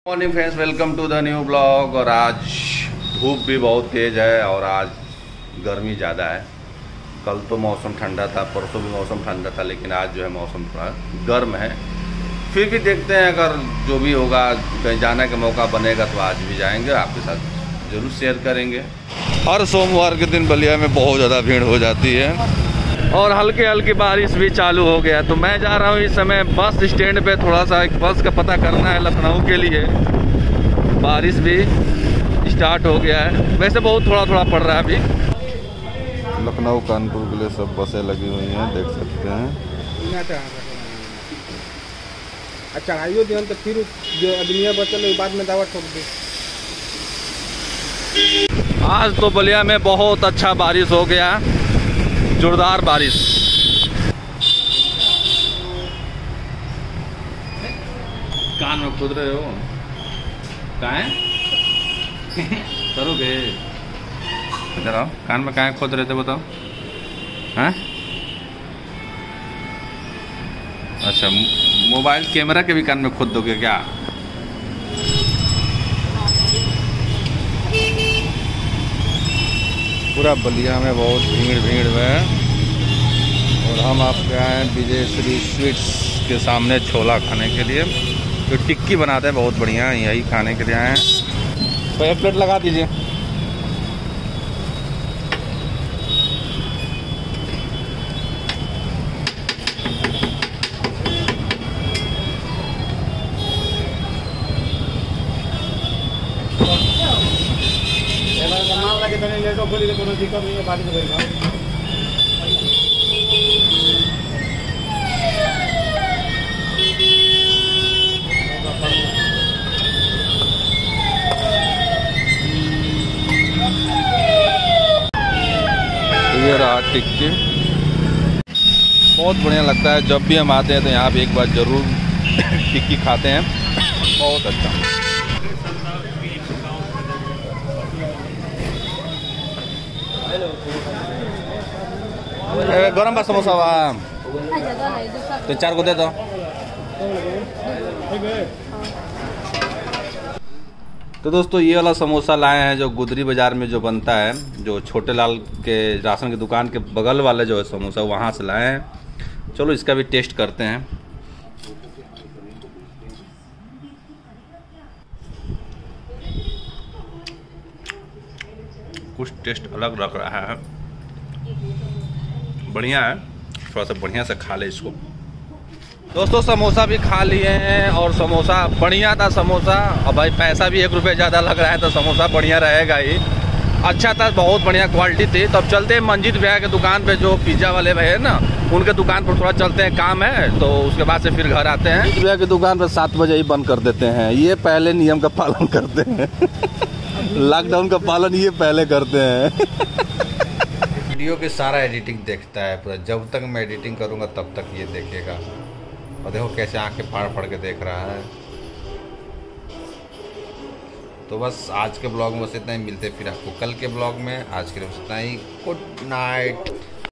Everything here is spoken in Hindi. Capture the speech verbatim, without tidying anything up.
Morning friends, welcome to the new blog. और आज धूप भी बहुत तेज़ है और आज गर्मी ज़्यादा है। कल तो मौसम ठंडा था, परसों भी मौसम ठंडा था, लेकिन आज जो है मौसम थोड़ा गर्म है। फिर भी देखते हैं, अगर जो भी होगा, कहीं जाने का मौका बनेगा तो आज भी जाएंगे, आपके साथ ज़रूर शेयर करेंगे। हर सोमवार के दिन बलिया में बहुत ज़्यादा भीड़ हो जाती है और हल्की हल्की बारिश भी चालू हो गया। तो मैं जा रहा हूँ इस समय बस स्टैंड पे, थोड़ा सा एक बस का पता करना है लखनऊ के लिए। बारिश भी स्टार्ट हो गया है, वैसे बहुत थोड़ा थोड़ा पड़ रहा है अभी। लखनऊ कानपुर के लिए सब बसें लगी हुई हैं, देख सकते हैं। अच्छा आइयो दिहन तो फिर जो आदमिया बचल बाद में दावा ठोक दे। आज तो बलिया में बहुत अच्छा बारिश हो गया, जोरदार बारिश। कान में खुद रहे हो कहाँ करोगे? इधर आओ, कान में कहाँ खोद रहे थे बताओ। हैं? अच्छा, मोबाइल कैमरा के भी कान में खोद दोगे क्या? पूरा बलिया में बहुत भीड़ भीड़ है और हम आपके आए हैं विजय श्री स्वीट्स के सामने छोला खाने के लिए। तो टिक्की बनाते हैं बहुत बढ़िया, यही खाने के लिए आए हैं। तो एक प्लेट लगा दीजिए। दिक्कत नहीं है, बात करेगा। ये रहा टिक्की, बहुत बढ़िया लगता है। जब भी हम आते हैं तो यहाँ पे एक बार ज़रूर टिक्की खाते हैं, बहुत अच्छा। गरम बा समोसा बा तो चार को दे दो। तो दोस्तों, ये वाला समोसा लाए हैं जो गुदरी बाज़ार में जो बनता है, जो छोटे लाल के राशन की दुकान के बगल वाले जो है समोसा, वहाँ से लाए हैं। चलो इसका भी टेस्ट करते हैं। कुछ टेस्ट अलग लग रहा है, बढ़िया है। थोड़ा सा बढ़िया से खा ले इसको। दोस्तों, समोसा भी खा लिए हैं और समोसा बढ़िया था समोसा। और भाई पैसा भी एक रुपये ज़्यादा लग रहा है तो समोसा बढ़िया रहेगा ही। अच्छा था, बहुत बढ़िया क्वालिटी थी। तो अब चलते हैं मंजीत भैया की दुकान पे, जो पिज़्ज़ा वाले भैया है ना, उनके दुकान पर थोड़ा चलते हैं, काम है। तो उसके बाद से फिर घर आते हैं। भैया की दुकान पर सात बजे ही बंद कर देते हैं, ये पहले नियम का पालन करते हैं। लॉकडाउन का पालन ये पहले करते हैं। वीडियो के सारा एडिटिंग देखता है पूरा। जब तक मैं एडिटिंग करूँगा तब तक ये देखेगा। और देखो कैसे आंखें फाड़ फाड़ के देख रहा है। तो बस आज के ब्लॉग में बस इतना ही, मिलते फिर आपको कल के ब्लॉग में। आज के लिए बस इतना ही, गुड नाइट।